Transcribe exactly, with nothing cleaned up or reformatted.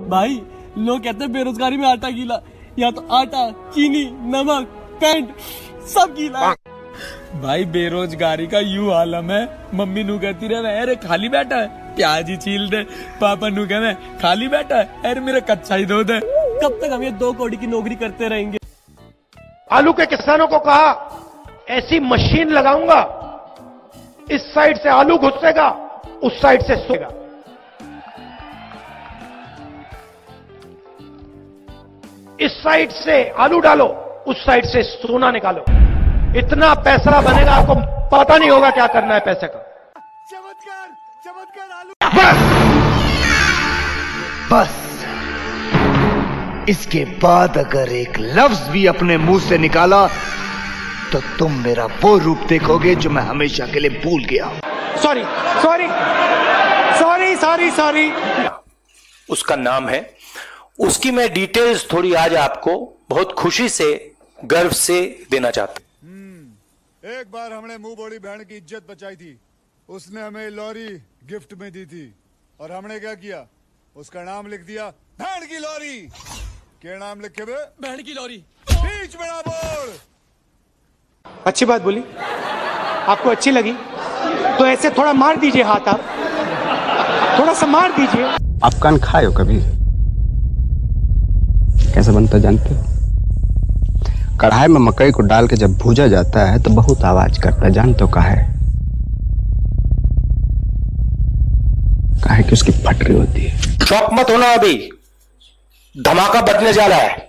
भाई लोग कहते हैं बेरोजगारी में आटा गीला, या तो आटा, चीनी, नमक, पेंट सब गीला। भाई बेरोजगारी का यू आलम है, मम्मी नू कहती रहे अरे खाली बैठा है प्याज ही छील दे, पापा नू कहना खाली बैठा है अरे मेरा कच्चा ही दो दे। कब तक हम ये दो कौड़ी की नौकरी करते रहेंगे? आलू के किसानों को कहा ऐसी मशीन लगाऊंगा, इस साइड से आलू घुसेगा, उस साइड से सोएगा। इस साइड से आलू डालो, उस साइड से सोना निकालो। इतना पैसा बनेगा आपको पता नहीं होगा क्या करना है पैसे का। चमत्कार चमत्कार आलू। बस इसके बाद अगर एक लफ्ज भी अपने मुंह से निकाला तो तुम मेरा वो रूप देखोगे जो मैं हमेशा के लिए भूल गया। Sorry sorry sorry sorry sorry. उसका नाम है, उसकी मैं डिटेल्स थोड़ी आज आपको बहुत खुशी से गर्व से देना चाहता हूं। एक बार हमने मुंह बोली बहन की इज्जत बचाई थी, उसने हमें लॉरी गिफ्ट में दी थी और हमने क्या किया, उसका नाम लिख दिया बहन की लॉरी। क्या नाम लिखे बे? बहन की लॉरी। बीच में ना बोल। अच्छी बात बोली, आपको अच्छी लगी तो ऐसे थोड़ा मार दीजिए हाथ, आप थोड़ा सा मार दीजिए। आप कान खाए हो कभी? कैसे बनता जानते हो? कढ़ाई में मकई को डाल के जब भूजा जाता है तो बहुत आवाज करता है, जान तो काहे? काहे कि उसकी फटरी होती है। शौक मत होना, अभी धमाका बजने जा रहा है।